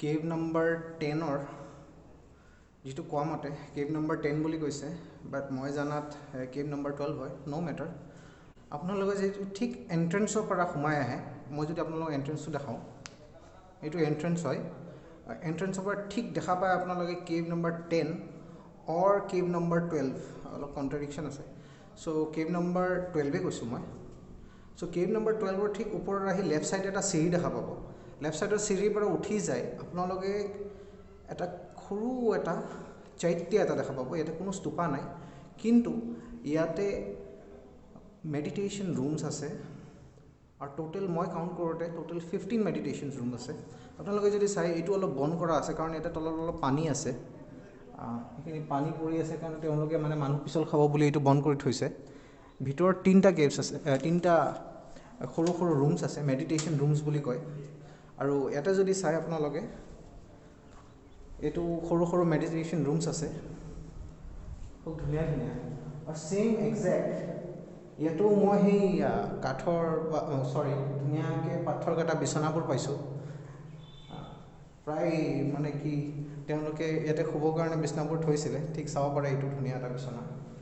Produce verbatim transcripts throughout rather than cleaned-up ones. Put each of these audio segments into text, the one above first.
Cave number টেনৰ যিটো কোৱা মতে কেভ নম্বৰ টেন বুলি কৈছে, বাট মই জানাত কেভ নম্বৰ টুৱেল্ভ হয়। No' matter. আপোনালোকে যিটো ঠিক এণ্ট্ৰেঞ্চৰ পৰা সোমাই আহে, মই যদি আপোনালোকক এণ্ট্ৰেঞ্চটো দেখাওঁ, এইটো এণ্ট্ৰেঞ্চ হয়। এণ্ট্ৰেঞ্চৰ পৰা ঠিক দেখা পায় আপোনালোকে cave number ten or cave number twelve, অলপ কণ্ট্ৰাডিকশ্যন আছে। চ' কেভ নম্বৰ টুৱেল্ভে কৈছোঁ মই। চ' কেভ নম্বৰ টুৱেল্ভৰ ঠিক ওপৰত আহি লেফ্ট ছাইডে এটা চিৰি দেখা পাব। লেফ্ট ছাইডৰ চিৰিৰ পৰা উঠি যায় আপোনালোকে এটা সৰু এটা চৈত্য এটা দেখা পাব। ইয়াতে কোনো স্তূপা নাই, কিন্তু ইয়াতে মেডিটেশ্যন ৰুমছ আছে। আৰু টোটেল মই কাউণ্ট কৰোঁতে টোটেল ফিফটিন মেডিটেশ্যন ৰুম আছে। আপোনালোকে যদি চাই, এইটো অলপ বন্ধ কৰা আছে কাৰণ ইয়াতে তলত অলপ পানী আছে। সেইখিনি পানী পৰি আছে কাৰণে তেওঁলোকে মানে মানুহ পিছল খাব বুলি এইটো বন্ধ কৰি থৈছে। ভিতৰত তিনিটা কেভছ আছে, তিনিটা সৰু সৰু ৰুমছ আছে, মেডিটেশ্যন ৰুমছ বুলি কয়। আৰু ইয়াতে যদি চাই আপোনালোকে, এইটো সৰু সৰু মেডিটেশ্যন ৰুমছ আছে, খুব ধুনীয়া ধুনীয়া। আৰু ছেইম একজেক্ট ইয়াতো মই সেই কাঠৰ চৰি ধুনীয়াকৈ পাথৰ কটা বিচনাবোৰ পাইছোঁ। প্ৰায় মানে কি তেওঁলোকে ইয়াতে শুবৰ কাৰণে বিচনাবোৰ থৈছিলে, ঠিক চাব পাৰে। এইটো ধুনীয়া এটা বিচনা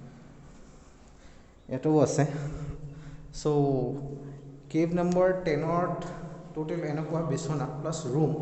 ইয়াতো আছে। চ' কেভ নম্বৰ টেনত টোটেল এনেকুৱা বিচনা প্লাছ ৰুম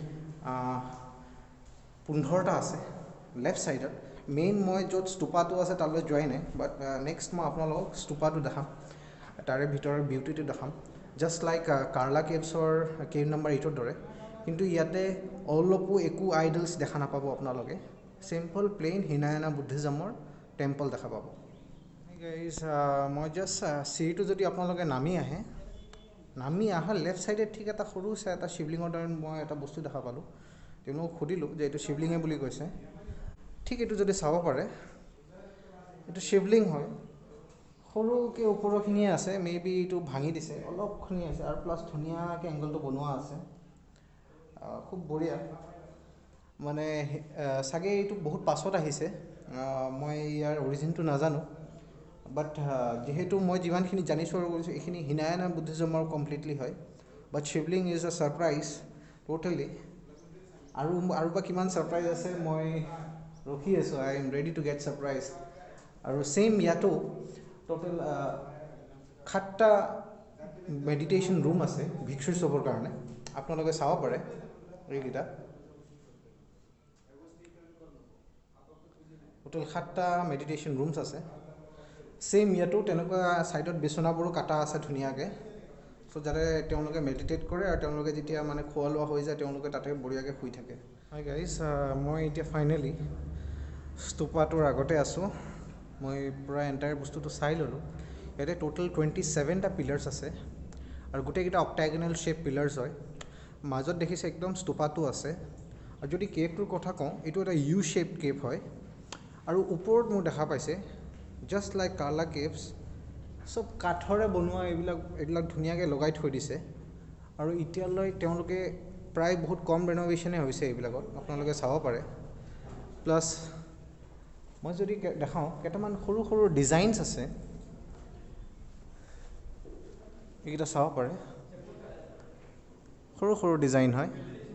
পোন্ধৰটা আছে লেফ্ট ছাইডত। মেইন মই য'ত স্তূপাটো আছে তালৈ যোৱাই নাই, বাট নেক্সট মই আপোনালোকক স্তূপাটো দেখাম, তাৰে ভিতৰৰ বিউটিটো দেখাম। জাষ্ট লাইক কাৰ্লা কেভছৰ কেভ নম্বৰ এইটৰ দৰে, কিন্তু ইয়াতে অলপো একো আইডলছ দেখা নাপাব আপোনালোকে। চিম্পল প্লেইন হিনায়ানা বুদ্ধিজমৰ টেম্পল দেখা পাব। গাইজ মই জাষ্ট চিৰিটো যদি আপোনালোকে নামি আহে, নামি আহা লেফ্ট ছাইডে ঠিক এটা সৰু চাই এটা শিৱলিংগৰ দৰে মই এটা বস্তু দেখা পালোঁ। তেওঁলোকক সুধিলোঁ যে এইটো শিৱলিংগে বুলি কৈছে। ঠিক এইটো যদি চাব পাৰে, এইটো শিৱলিং হয়। সৰুকৈ ওপৰৰখিনিয়ে আছে, মে বি এইটো ভাঙি দিছে, অলপখিনি আছে। আৰু প্লাছ ধুনীয়াকৈ এংগলটো বনোৱা আছে, খুব বঢ়িয়া। মানে চাগে এইটো বহুত পাছত আহিছে, মই ইয়াৰ অৰিজিনটো নাজানো। বাট যিহেতু মই যিমানখিনি জানিছোঁ আৰু কৰিছোঁ, এইখিনি হিনায়ানা বুদ্ধিজমৰ কমপ্লিটলি হয়। But Shivling is a surprise totally. আৰু আৰু বা কিমান ছাৰপ্ৰাইজ আছে, মই ৰখি আছোঁ। I am ready to get surprise. আৰু ছেইম ইয়াতো টোটেল সাতটা মেডিটেশ্যন ৰুম আছে ভিক্ষু চবৰ কাৰণে। আপোনালোকে চাব পাৰে এইকেইটা। টোটেল সাতটা মেডিটেশ্যন ৰুমছ আছে। ছেইম ইয়াতো তেনেকুৱা ছাইডত বিচনাবোৰো কাটা আছে ধুনীয়াকৈ। চ' যাতে তেওঁলোকে মেডিটেট কৰে, আৰু তেওঁলোকে যেতিয়া মানে খোৱা লোৱা হৈ যায়, তেওঁলোকে তাতে বঢ়িয়াকৈ শুই থাকে। হাই গাইজ, মই এতিয়া ফাইনেলি স্তূপাটোৰ আগতে আছোঁ। মই পূৰা এণ্টায়াৰ বস্তুটো চাই ল'লোঁ। ইয়াতে টোটেল টুৱেণ্টি ছেভেনটা পিলাৰ্ছ আছে, আৰু গোটেইকেইটা অক্টাগনেল শ্বেপ পিলাৰ্ছ হয়। মাজত দেখিছে একদম স্তূপাটো আছে। আৰু যদি কেভটোৰ কথা কওঁ, এইটো এটা ইউ শ্বেপ কেভ হয়। আৰু ওপৰত মোৰ দেখা পাইছে জাষ্ট লাইক কাৰ্লা কেভছ, চব কাঠৰে বনোৱা এইবিলাক এইবিলাক ধুনীয়াকৈ লগাই থৈ দিছে। আৰু এতিয়ালৈ তেওঁলোকে প্ৰায় বহুত কম ৰেন'ভেশ্যনে হৈছে এইবিলাকত, আপোনালোকে চাব পাৰে। প্লাছ মই যদি দেখাওঁ, কেইটামান সৰু সৰু ডিজাইনছ আছে, এইকেইটা চাব পাৰে। সৰু সৰু ডিজাইন হয়।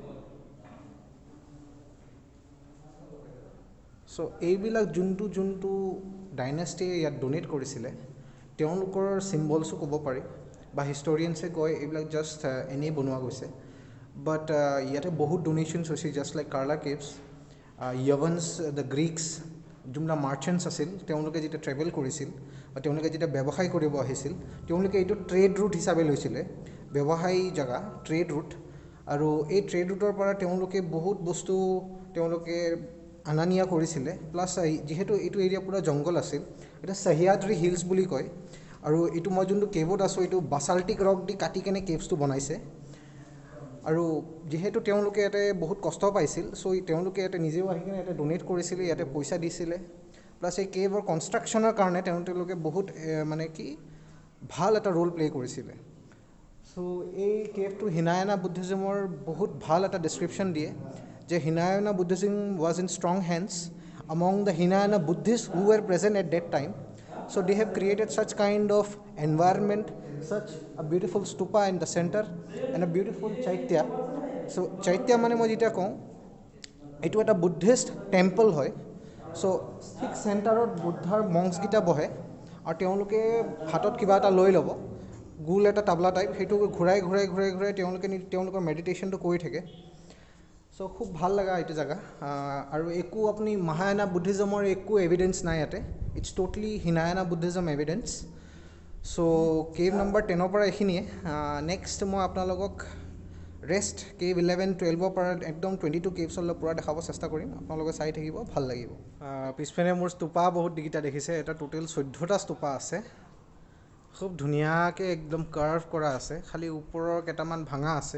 চ' এইবিলাক যোনটো যোনটো ডাইনেষ্টিয়ে ইয়াত ডনেট কৰিছিলে, তেওঁলোকৰ চিম্বলছো ক'ব পাৰি, বা হিষ্টৰিয়ানছে কয় এইবিলাক জাষ্ট এনেই বনোৱা গৈছে। বাট ইয়াতে বহুত ডনেশ্যনছ হৈছে, জাষ্ট লাইক কাৰ্লা কেভছ। য়ৱনছ দ্য গ্ৰীকছ যোনবিলাক মাৰ্চেণ্টছ আছিল, তেওঁলোকে যেতিয়া ট্ৰেভেল কৰিছিল বা তেওঁলোকে যেতিয়া ব্যৱসায় কৰিব আহিছিল, তেওঁলোকে এইটো ট্ৰেড ৰুট হিচাপে লৈছিলে, ব্যৱসায়ী জেগা, ট্ৰেড ৰুট। আৰু এই ট্ৰেড ৰুটৰ পৰা তেওঁলোকে বহুত বস্তু তেওঁলোকে অনা নিয়া কৰিছিলে। প্লাছ যিহেতু এইটো এৰিয়া পূৰা জংঘল আছিল, এটা সহ্যাদ্ৰী হিলছ বুলি কয়। আৰু এইটো মই যোনটো কেভত আছোঁ, এইটো বাছাল্টিক ৰক দি কাটি কেনে কেভছটো বনাইছে। আৰু যিহেতু তেওঁলোকে ইয়াতে বহুত কষ্ট পাইছিল, চ' তেওঁলোকে ইয়াতে নিজেও আহি কিনে ইয়াতে ডনেট কৰিছিলে, ইয়াতে পইচা দিছিলে। প্লাছ এই কেভৰ কনষ্ট্ৰাকশ্যনৰ কাৰণে তেওঁলোকে বহুত মানে কি ভাল এটা ৰোল প্লে' কৰিছিলে। চ' এই কেভটো হিনায়ানা বুদ্ধিজমৰ বহুত ভাল এটা ডেছক্ৰিপশ্যন দিয়ে, যে Hinayana Buddhism was in strong hands among the Hinayana Buddhists who were present at that time. So they have created such kind of environment, such a beautiful stupa in the center and a beautiful chaitya. So' chaitya মানে মই যেতিয়া কওঁ এইটো এটা Buddhist temple হয় চ' ঠিক চেণ্টাৰত বুদ্ধাৰ মংছকেইটা বহে আৰু তেওঁলোকে হাতত কিবা এটা লৈ ল'ব গোল এটা তাবলা টাইপ সেইটো ঘূৰাই ঘূৰাই ঘূৰাই ঘূৰাই তেওঁলোকে তেওঁলোকৰ মেডিটেশ্যনটো কৰি থাকে চ' খুব ভাল লগা এইটো জেগা আৰু একো আপুনি মহায়ানা বুদ্ধিজমৰ একো এভিডেঞ্চ নাই ইয়াতে it's totally Hinayana Buddhism evidence so' cave number টেনৰ পৰা এইখিনিয়ে নেক্সট মই আপোনালোকক ৰেষ্ট কেভ ইলেভেন টুৱেলভৰ পৰা একদম টুৱেণ্টি টু কেভছলৈ পূৰা দেখাব চেষ্টা কৰিম আপোনালোকে চাই থাকিব ভাল লাগিব পিছপিনে মোৰ স্তূপা বহুত দিকেইটা দেখিছে এটা টোটেল চৈধ্যটা স্তূপা আছে খুব ধুনীয়াকৈ একদম কাৰ্ভ কৰা আছে খালি ওপৰৰ কেইটামান ভাঙা আছে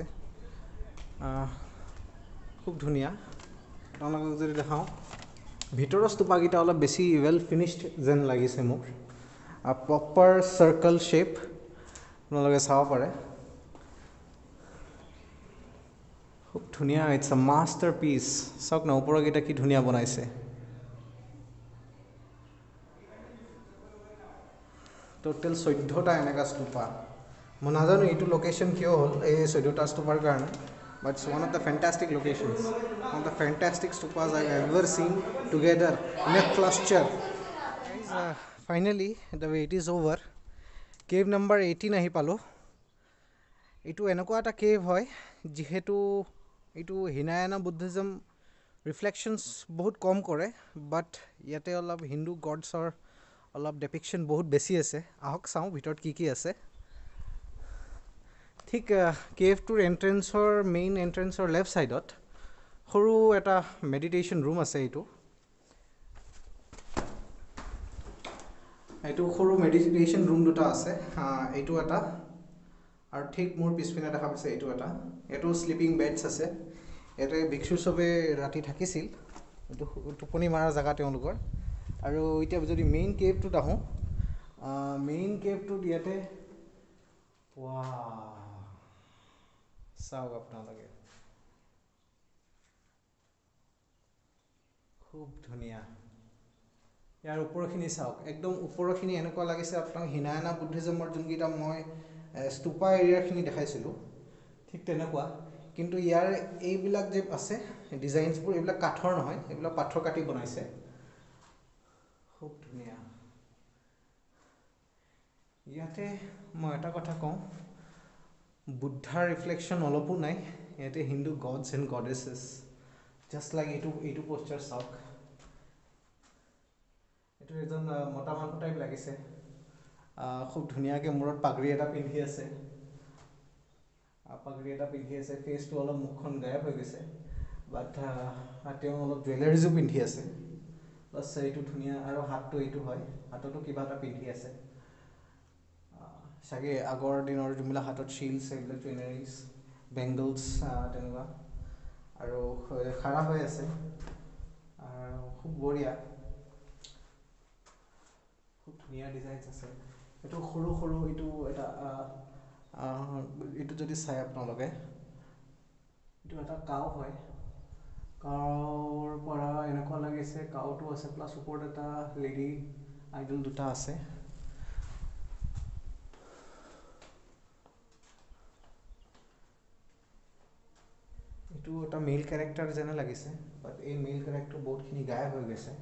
খুব ধুনীয়া আপোনালোকক যদি দেখাওঁ ভিতৰৰ স্তূপাকেইটা অলপ বেছি ৱেল ফিনিছড যেন লাগিছে মোক প্ৰপাৰ চাৰ্কল শ্বেপ আপোনালোকে চাব পাৰে খুব ধুনীয়া ইটছ আ মাষ্টাৰ পিচ চাওক না ওপৰৰকেইটা কি ধুনীয়া বনাইছে টোটেল চৈধ্যটা এনেকুৱা স্তূপা মই নাজানো এইটো লোকেশ্যন কিয় হ'ল এই চৈধ্যটা স্তূপাৰ কাৰণে but it's one of the fantastic locations one of the fantastic stupas I ever seen together in a cluster finally the wait is over cave number eighteen আহি পালোঁ এইটো এনেকুৱা এটা কেভ হয় যিহেতু এইটো হিনায়ানা বুদ্ধিজম ৰিফ্লেকশ্যনছ বহুত কম কৰে বাট ইয়াতে অলপ হিন্দু গডছৰ অলপ ডেপিকশ্যন বহুত বেছি আছে আহক চাওঁ ভিতৰত কি কি আছে ঠিক কেভটোৰ এণ্ট্ৰেঞ্চৰ মেইন এণ্ট্ৰেঞ্চৰ লেফ্ট ছাইডত সৰু এটা মেডিটেশ্যন ৰুম আছে এইটো এইটো সৰু মেডিটেশ্যন ৰুম দুটা আছে এইটো এটা আৰু ঠিক মোৰ পিছপিনে দেখা পাইছে এইটো এটা এইটো শ্লিপিং বেডছ আছে ইয়াতে ভিক্ষু চবে ৰাতি থাকিছিল এইটো টোপনি মৰা জেগা তেওঁলোকৰ আৰু এতিয়া যদি মেইন কেভটোত আহোঁ মেইন কেভটোত ইয়াতে চাওক আপোনালোকে খুব ধুনীয়া ইয়াৰ ওপৰখিনি চাওক একদম ওপৰৰখিনি এনেকুৱা লাগিছে আপোনাক হিনায়ানা বুদ্ধিজমৰ যোনকেইটা মই স্তূপা এৰিয়াখিনি দেখাইছিলোঁ ঠিক তেনেকুৱা কিন্তু ইয়াৰ এইবিলাক যে আছে ডিজাইনছবোৰ এইবিলাক কাঠৰ নহয় এইবিলাক পাথৰ কাটি বনাইছে খুব ধুনীয়া ইয়াতে মই এটা কথা কওঁ বুদ্ধাৰ ৰিফ্লেকশ্যন অলপো নাই ইয়াতে Hindu gods and goddesses just like এইটো এইটো প'ষ্টাৰ চাওক এইটো এজন মতা মানুহ টাইপ লাগিছে খুব ধুনীয়াকৈ মূৰত পাগৰি এটা পিন্ধি আছে পাগৰি এটা পিন্ধি আছে ফেচটো অলপ মুখখন গায়ব হৈ গৈছে বাট তেওঁ অলপ জুৱেলাৰিজো পিন্ধি আছে প্লাছ এইটো ধুনীয়া আৰু হাতটো এইটো হয় হাততো কিবা এটা পিন্ধি আছে চাগে আগৰ দিনৰ যোনবিলাক হাতত শ্বিলছ এইবিলাক জুৱেলাৰিজ বেংগলছ তেনেকুৱা আৰু খাৰা হৈ আছে আৰু খুব বঢ়িয়া খুব ধুনীয়া ডিজাইনছ আছে এইটো সৰু সৰু এইটো এটা এইটো যদি চাই আপোনালোকে এইটো এটা কাউ হয় কাউৰ পৰা এনেকুৱা লাগিছে কাউটো আছে প্লাছ ওপৰত এটা লেডি আইডল দুটা আছে এইটো এটা মেইল কেৰেক্টাৰ যেনে লাগিছে বাট এই মেইল কেৰেক্টাৰ বহুতখিনি গায়ব হৈ গৈছে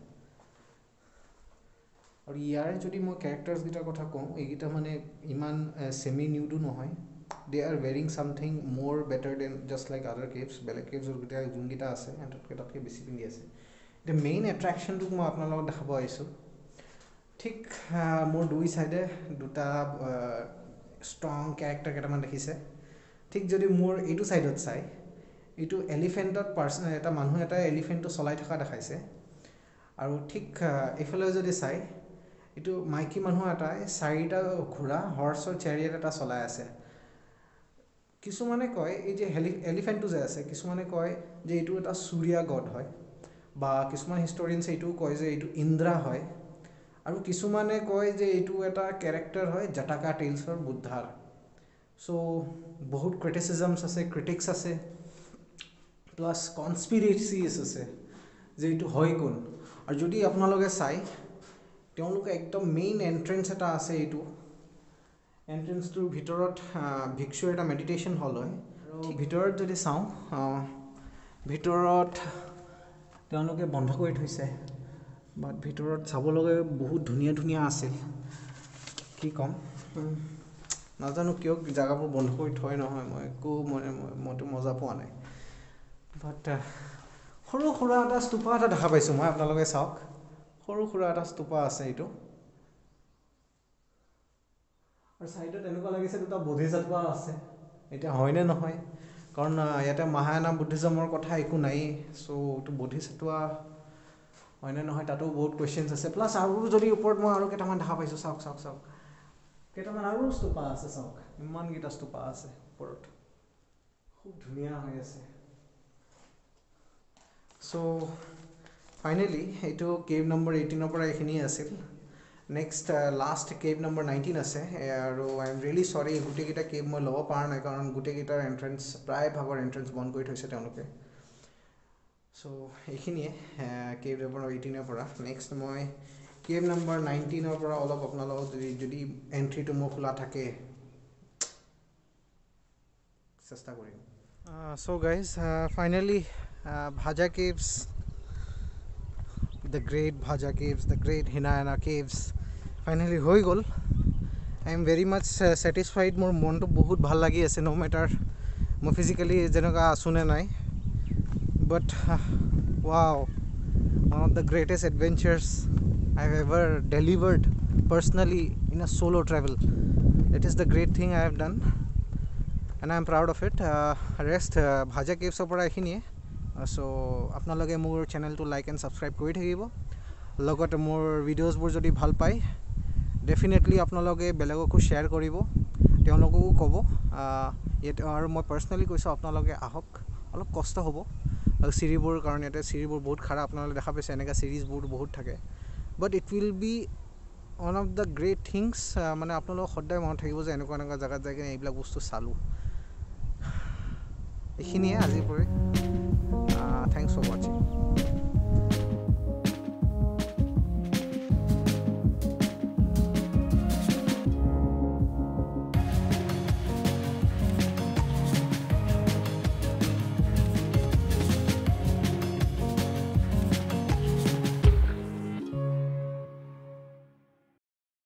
আৰু ইয়াৰ যদি মই কেৰেক্টাৰ্ছকেইটাৰ কথা কওঁ এইকেইটা মানে ইমান ছেমি নিউডো নহয় they are wearing something more better than just like other caves বেলেগ কেভছৰ গোটেই যোনকেইটা আছে সিহঁততকৈ তাতকৈ বেছি পিন্ধি আছে এতিয়া মেইন এট্ৰেকশ্যনটোক মই আপোনালোকক দেখাব আহিছোঁ ঠিক মোৰ দুই ছাইডে দুটা ষ্ট্ৰং কেৰেক্টাৰ কেইটামান দেখিছে ঠিক যদি মোৰ এইটো ছাইডত চাই এইটো এলিফেণ্টত পাৰ্চন এটা মানুহ এটাই এলিফেণ্টটো চলাই থকা দেখাইছে আৰু ঠিক এইফালে যদি চাই এইটো মাইকী মানুহ এটাই চাৰিটা ঘোঁৰা হৰ্চৰ চেৰিয়েট এটা চলাই আছে কিছুমানে কয় এই যে হেলি এলিফেণ্টটো যে আছে কিছুমানে কয় যে এইটো এটা সূৰ্যা গড হয় বা কিছুমান হিষ্টৰিয়ানছে এইটোও কয় যে এইটো ইন্দ্ৰা হয় আৰু কিছুমানে কয় যে এইটো এটা কেৰেক্টাৰ হয় জাটাকা টেইলছৰ বুদ্ধাৰ চ' বহুত ক্ৰিটিচিজমছ আছে ক্ৰিটিক্স আছে প্লাছ কনস্পিৰেচিজ আছে যে এইটো হয় কোন আৰু যদি আপোনালোকে চাই তেওঁলোকে একদম মেইন এণ্ট্ৰেঞ্চ এটা আছে এইটো এণ্ট্ৰেঞ্চটোৰ ভিতৰত ভিক্ষুৰ এটা মেডিটেশ্যন হল হয় আৰু ভিতৰত যদি চাওঁ ভিতৰত তেওঁলোকে বন্ধ কৰি থৈছে বাট ভিতৰত চাবলৈ বহুত ধুনীয়া ধুনীয়া আছিল কি ক'ম নাজানো কিয় জাগাবোৰ বন্ধ কৰি থয় নহয় মই একো মানে মইতো মজা পোৱা নাই বাট সৰু সুৰা এটা স্তূপা এটা দেখা পাইছোঁ মই আপোনালোকে চাওক সৰু সুৰা এটা স্তূপা আছে এইটো আৰু সাইডত এনেকুৱা লাগিছে দুটা বোধিসত্ত্ব আছে এটা হয়নে নহয় কাৰণ ইয়াতে মহায়ানা বুদ্ধিজমৰ কথা একো নাই সো তো বোধিসত্ত্ব হয়নে নহয় তাতো বহুত কোৱেশ্চনছ আছে প্লাছ আৰু যদি ওপৰত মই আৰু কেইটামান দেখা পাইছোঁ চাওক চাওক চাওক কেইটামান আৰু স্তূপা আছে চাওক ইমান গিটা স্তূপা আছে ওপৰত খুব ধুনীয়া হৈ আছে সো ফাইনেলি এইটো কেভ নম্বৰ এইটিনৰ পৰা এইখিনি আছিল next last cave number nineteen আছে আৰু আই এম ৰিয়েলি চৰি গোটেইকেইটা কেভ মই ল'ব পৰা নাই কাৰণ গোটেইকেইটাৰ এণ্ট্ৰেঞ্চ প্ৰায় ভাগৰ এণ্ট্ৰেঞ্চ বন্ধ কৰি থৈছে তেওঁলোকে চ' এইখিনিয়ে কেভ নম্বৰ এইটিনৰ পৰা নেক্সট মই কেভ নম্বৰ নাইনটিনৰ পৰা অলপ আপোনালোকক যদি যদি এণ্ট্ৰিটো মোৰ খোলা থাকে চেষ্টা কৰিম so' guys finally Bhaja caves the great Bhaja caves the great Hinayana caves finally হৈ গ'ল I am very much satisfied মোৰ মনটো বহুত ভাল লাগি আছে ন' মেটাৰ মই ফিজিকেলি যেনেকুৱা আছোঁ নে নাই but wow one of the greatest adventures I have ever delivered personally in a solo travel. It is the great thing I have done and I am proud of it. Uh, rest uh, Bhaja Caves opora ekhiniye uh, so apnaloge mor channel to like and subscribe kori thakibo logote mor videos bor jodi bhal pai definitely apnaloge belagoko share koribo teologoko kobo yet aru moi personally koiso apnaloge ahok olop kosto hobo aru siribor karon ete siribor bahut khara apnaloge dekha paise eneka series bor bahut thake but it will be one of the great things মানে আপোনালোক সদায় মনত থাকিব যে এনেকুৱা এনেকুৱা জায়গাত যাই কিনে এইবিলাক বস্তু চালোঁ এইখিনিয়ে আজিৰ পৰে থ্যাংকছ ফৰ ৱাচিং